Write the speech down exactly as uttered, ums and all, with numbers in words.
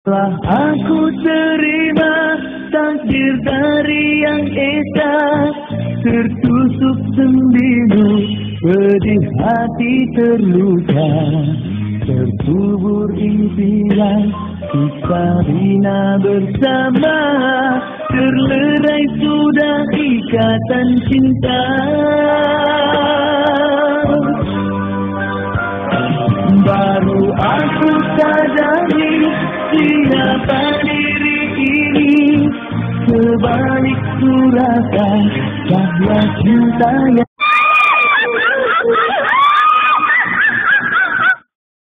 Telah aku terima takdir dari yang esa, tertusuk sendimu, pedih hati terluka, terkubur impian kita bina bersama, terlerai sudah ikatan cinta. Baru aku sadari siapa diri ini, sebalik suratan bahwa cinta yang